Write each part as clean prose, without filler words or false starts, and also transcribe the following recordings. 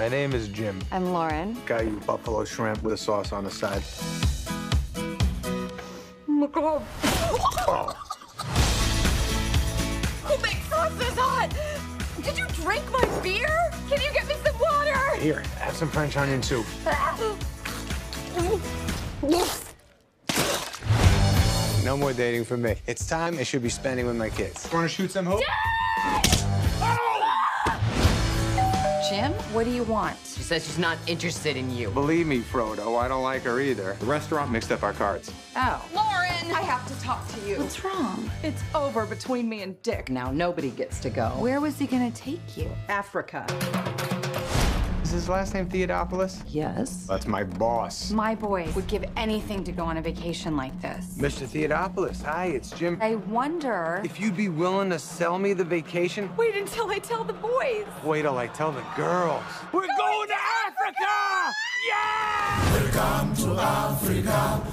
My name is Jim. I'm Lauren. Got you buffalo shrimp with a sauce on the side. Oh my God. Oh. Who makes sauce this hot? Did you drink my beer? Can you get me some water? Here, have some French onion soup. No more dating for me. It's time I should be spending with my kids. Want to shoot some hope? Jim, what do you want? She says she's not interested in you. Believe me, Frodo, I don't like her either. The restaurant mixed up our cards. Oh. Lauren, I have to talk to you. What's wrong? It's over between me and Dick. Now nobody gets to go. Where was he gonna take you? Africa. Is his last name Theodopoulos? Yes. That's my boss. My boy would give anything to go on a vacation like this. Mr. Theodopoulos, hi, it's Jim. I wonder... If you'd be willing to sell me the vacation, Wait until I tell the boys. wait till I tell the girls. We're going to Africa! Yeah! Welcome to Africa.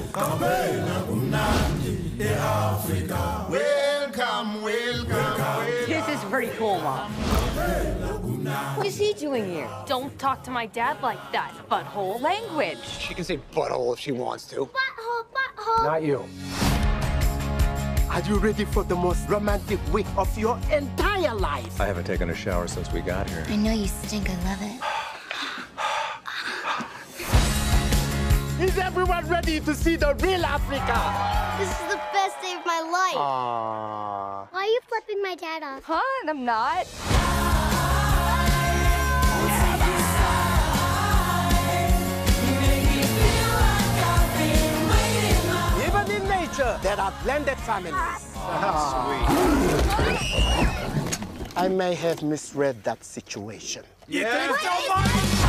Africa. Welcome, welcome. This is pretty cool, Mom. What is he doing here? Don't talk to my dad like that, butthole. Language. She can say butthole if she wants to. Butthole, butthole. Not you. Are you ready for the most romantic week of your entire life? I haven't taken a shower since we got here. I know you stink. I love it. Is everyone ready to see the real Africa? This is the best day of my life. Aww. Why are you flipping my dad off? Huh? I'm not. Even in nature, there are blended families. I may have misread that situation. You think so much?